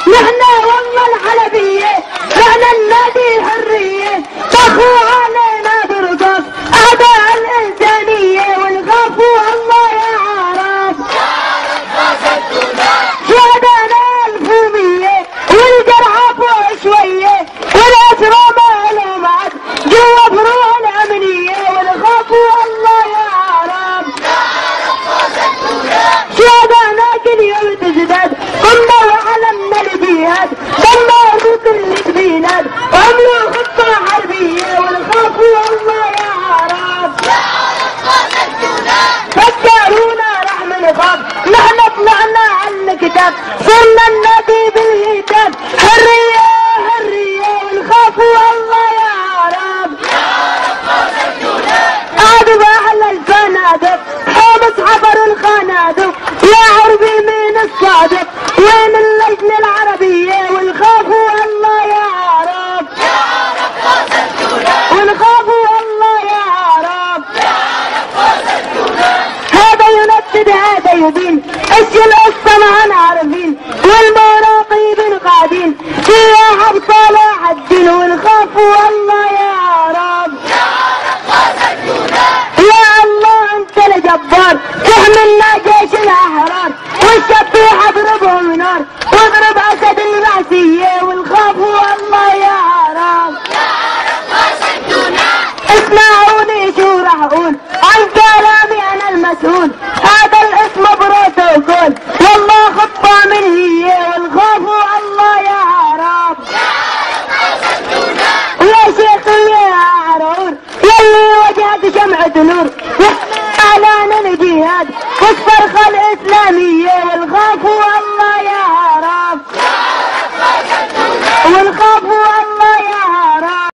نحن والله الحلبية نحن النادي الحرية طخوا علينا برقص أعداء الإنسانية ونخاف والله يا عرب شهدنا الفومية والجرحى فوق شوية والأسرى معلومات جوا فروع الأمنية ونخاف والله يا عرب شهدنا كل يوم تزداد قمنا وعلمنا الجهاد دمروا كل جبينات وعملوا خطة حربية ونخاف والله يا عرب فكرونا رح نخاف نحن طلعنا على الكتاب صرنا النادي بالهتاف حرية حرية ونخاف والله يا عرب قعدوا بأعلى الفنادق حامس حضروا الخنادق يا عربي مين الصادق وين اللجنة العربية ونخاف والله يا عرب ونخاف والله يا عرب هذا يندد هذا يبين